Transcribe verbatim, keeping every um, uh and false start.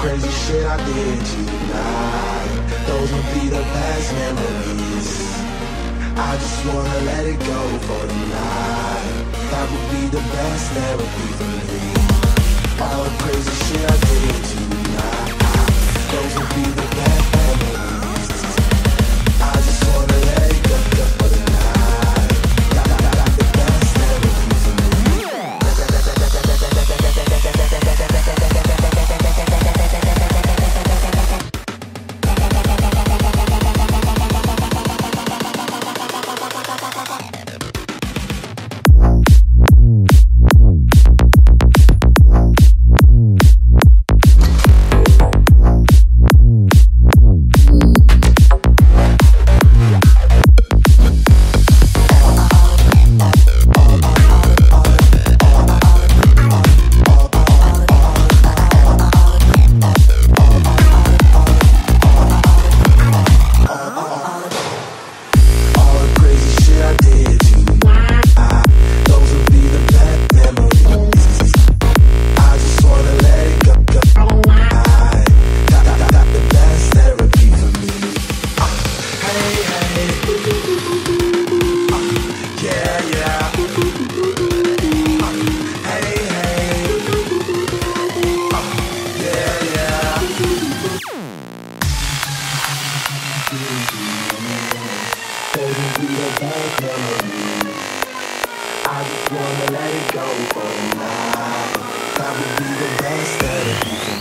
crazy shit I did tonight, those would be the best memories. I just wanna let it go for the night. That would be the best therapy for me. All the crazy shit I did tonight, those would be the best memories. I just wanna let it go for the night. That, that, that, that, the best therapy for me. I just wanna let it go for a night. That would be the best therapy.